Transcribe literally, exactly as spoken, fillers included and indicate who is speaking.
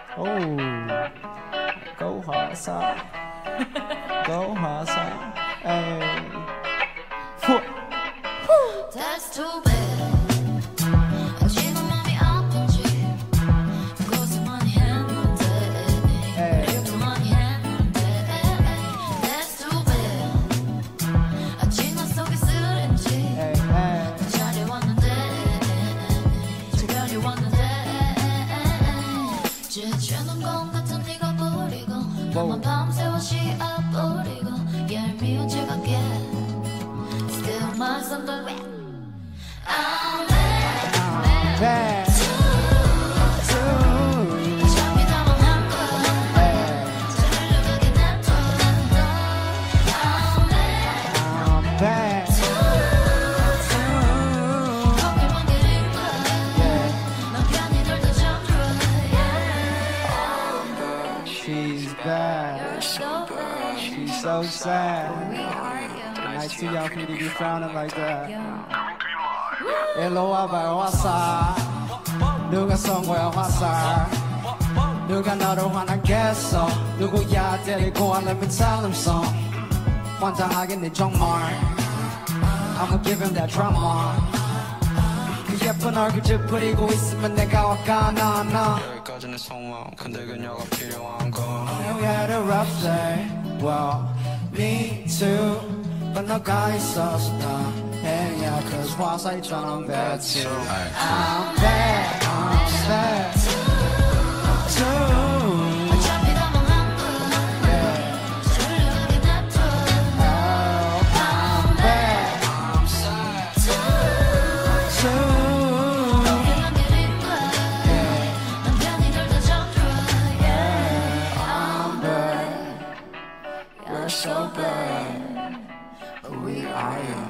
Speaker 1: Oh, go Hwasa, go Hwasa, hey.
Speaker 2: That's too bad. 지금 마음이 아픈지 그것을 많이 했는데 이렇게 많이 했는데 That's too bad. 아침만 속이 쓰린지 잘해왔는데 잘해왔는데 지치는 것 같은 네가 버리고 나만 밤새워 쉬어버리고 얄미운 지각에 Still my something wet I'm back, back to, to 어차피 다 망한 거야 들려가게 냅둬 I'm back,
Speaker 1: I'm back
Speaker 2: to, to 거기만 그린 거야 넌 편히 놀다 잠들어
Speaker 1: She's back.
Speaker 2: You're so bad
Speaker 1: She's so sad.
Speaker 2: We argue
Speaker 1: Nice to y'all for you to be frowning like that. 일로 와봐 Hwasa. 누가 쏜 거야 Hwasa. 누가 너를 화나게 했어. 누구야 데리고 와 let me tell them some. 환장하겠니 정말. I'ma give him that drama. 그 예쁜 얼굴 찌푸리고 있으면 내가 와가 나 나.
Speaker 3: 여기까지는 성공 근데 그녀가 필요한 건
Speaker 1: We had a rough day. Well, me too. But 너가 있었어 나. And yeah, cause Hwasa 있잖아 I'm bad too. I'm bad, I'm bad too.
Speaker 2: 어차피 다 망한 거야 들려가게 냅둬
Speaker 1: Oh, I'm bad, I'm sad too.
Speaker 2: 거기만 그린 거야 넌 편히 놀다 잠들어
Speaker 1: I'm bad, you're so bad. But we are you.